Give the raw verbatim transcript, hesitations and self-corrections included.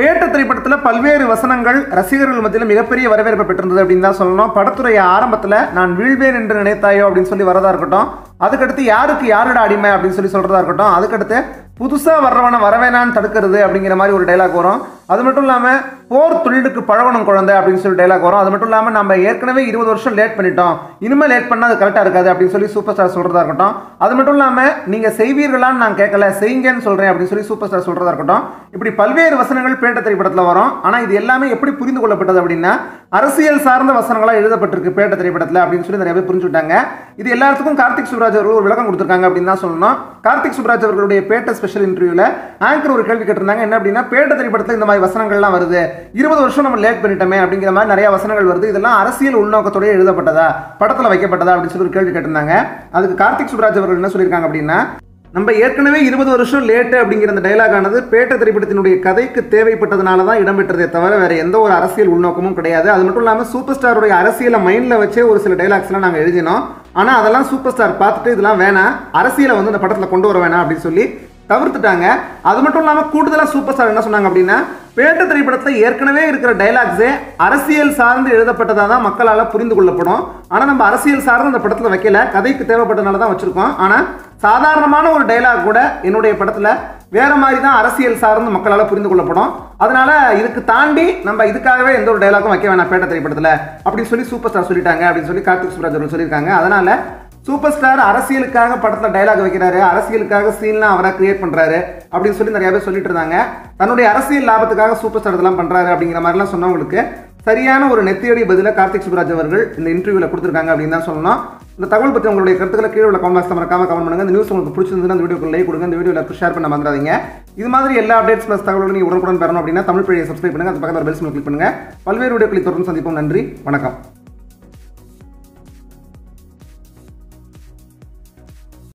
பேட்ட திரைப்படத்தில் பல்வேறு வசனங்கள் ரசிகர்கள் மத்தியில் மிகப்பெரிய வரவேற்பை பெற்றிருந்தது அப்படின்னு தான் சொல்லணும். படத்துடைய ஆரம்பத்தில் நான் வீழ்வேன் என்று நினைத்தாயோ அப்படின்னு சொல்லி வரதா இருக்கட்டும், அதுக்கடுத்து யாருக்கு யாரோட அடிமை அப்படின்னு சொல்லி சொல்றதா இருக்கட்டும், அதுக்கடுத்து புதுசாக வர்றவனை வரவேணான்னு தடுக்கிறது அப்படிங்கிற மாதிரி ஒரு டைலாக் வரும். அது மட்டும் இல்லாமல் போர் தொழிலுக்கு பழகணும் குழந்தை அப்படின்னு சொல்லி டைலாக் வரும். அது மட்டும் இல்லாமல் நம்ம ஏற்கனவே இருபது வருஷம் லேட் பண்ணிட்டோம், இனிமேல் லேட் பண்ணால் அது கரெக்டாக இருக்காது அப்படின்னு சொல்லி சூப்பர் ஸ்டார் சொல்றதா இருக்கட்டும். அது மட்டும் இல்லாமல் நீங்கள் செய்வீர்களான்னு நான் கேட்கல, செய்யுங்கன்னு சொல்கிறேன் அப்படின்னு சொல்லி சூப்பர் ஸ்டார் சொல்றதா இருக்கட்டும். இப்படி பல்வேறு வசனங்கள் பேட்ட திரைப்படத்தில் வரும். ஆனால் இது எல்லாமே எப்படி புரிந்து கொள்ளப்பட்டது அப்படின்னா, அரசியல் சார்ந்த வசனங்களாக எழுதப்பட்டிருக்கு பேட்ட திரைப்படத்தில் அப்படின்னு சொல்லி நிறைய பேர் புரிஞ்சுட்டாங்க. இது எல்லாத்துக்கும் கார்த்திக் சுப்ராஜ் அவர்கள் ஒரு விளக்கம் கொடுத்துருக்காங்க அப்படின்னு தான் சொல்லணும். கார்த்திக் சுப்ராஜ் அவர்களுடைய பேட்ட ஸ்பெஷல் இன்டர்வியூல ஆங்கர் ஒரு கேள்வி கேட்டிருந்தாங்க. என்ன அப்படின்னா, பேட்ட திரைப்படத்தில் இந்த மாதிரி வசனங்கள்லாம் வருது, இருபது வருஷம் நம்ம லேட் பண்ணிட்டோமே அப்படிங்கிற மாதிரி நிறைய வசனங்கள் வருது, இதெல்லாம் அரசியல் உள்நோக்கத்தோடய எழுதப்பட்டதா, படத்தில் வைக்கப்பட்டதா அப்படின்னு சொல்லி ஒரு கேள்வி கேட்டிருந்தாங்க. அதுக்கு கார்த்திக் சுப்ராஜ் அவர்கள் என்ன சொல்லியிருக்காங்க அப்படின்னா, நம்ம ஏற்கனவே இருபது வருஷம் லேட்டு அப்படிங்கிற அந்த டைலாக் ஆனது பேட்ட திரைப்படத்தினுடைய கதைக்கு தேவைப்பட்டதுனால தான் இடம்பெற்றதே தவிர வேற எந்த ஒரு அரசியல் உள்நோக்கமும் கிடையாது. அது மட்டும் இல்லாமல் சூப்பர் ஸ்டாருடைய அரசியலை மைண்டில் வச்சே ஒரு சில டைலாக்ஸ்லாம் நாங்கள் எழுதினோம். ஆனால் அதெல்லாம் சூப்பர் ஸ்டார் பார்த்துட்டு இதெல்லாம் வேணாம், அரசியலை வந்து இந்த படத்தில் கொண்டு வர வேணாம் அப்படின்னு சொல்லி தவிர்த்துட்டாங்க. அது மட்டும் இல்லாமல் கூடுதலாக சூப்பர் ஸ்டார் என்ன சொன்னாங்க அப்படின்னா, பேட்ட திரைப்படத்தில் ஏற்கனவே இருக்கிற டைலாக்ஸே அரசியல் சார்ந்து எழுதப்பட்டதாக தான் மக்களால் புரிந்து கொள்ளப்படும். ஆனால் நம்ம அரசியல் சார்ந்து அந்த படத்தில் வைக்கல, கதைக்கு தேவைப்பட்டதுனால தான் வச்சுருக்கோம். ஆனால் சாதாரணமான ஒரு டைலாக் கூட என்னுடைய படத்தில் வேற மாதிரி தான் அரசியல் சார்ந்து மக்களால் புரிந்து கொள்ளப்படும். அதனால இதுக்கு தாண்டி நம்ம இதுக்காகவே எந்த ஒரு டைலாக்கும் வைக்க வேணாம் பேட்ட திரைப்படத்தில் அப்படின்னு சொல்லி சூப்பர் ஸ்டார் சொல்லிட்டாங்க அப்படின்னு சொல்லி கார்த்திக் சுப்ராஜ் அவர்கள் சொல்லியிருக்காங்க. அதனால சூப்பர் ஸ்டார் அரசியலுக்காக படத்தில் டைலாக் வைக்கிறாரு, அரசியலுக்காக சீன்லாம் அவரை கிரியேட் பண்ணுறாரு அப்படின்னு சொல்லி நிறைய பேர் சொல்லிட்டு இருந்தாங்க. தன்னுடைய அரசியல் லாபத்துக்காக சூப்பர் ஸ்டார் இதெல்லாம் பண்ணுறாரு அப்படிங்கிற மாதிரிலாம் சொன்னவங்களுக்கு சரியான ஒரு நெத்தியடி பதிலை கார்த்திக் சுப்ராஜ் அவர்கள் இந்த இன்டர்வியூவில் கொடுத்துருக்காங்க அப்படின்னு தான் சொல்லணும். இந்த தகவல் பற்றி உங்களுடைய கருத்துக்களை கீழே உள்ள கமெண்ட் பாக்ஸில் மறக்காம கமெண்ட் பண்ணுங்க. இந்த நியூஸ் உங்களுக்கு பிடிச்சிருந்ததுன்னா இந்த வீடியோக்கு லைக் கொடுங்க, இந்த வீடியோ எல்லாருக்கும் ஷேர் பண்ண மறந்துடாதீங்க. இது மாதிரி எல்லா அப்டேட்ஸ் ப்ளஸ் தகவல்களும் நீங்கள் உடனுக்குடன் பெறணும் அப்படின்னா தமிழ் பேஜை சப்ஸ்கிரைப் பண்ணுங்க, அது பக்கத்தில் பெல் சிம்பல் கிளிக் பண்ணுங்க. பல்வேறு வீடியோக்களை தொடர்ந்து சந்திப்போம். நன்றி, வணக்கம்.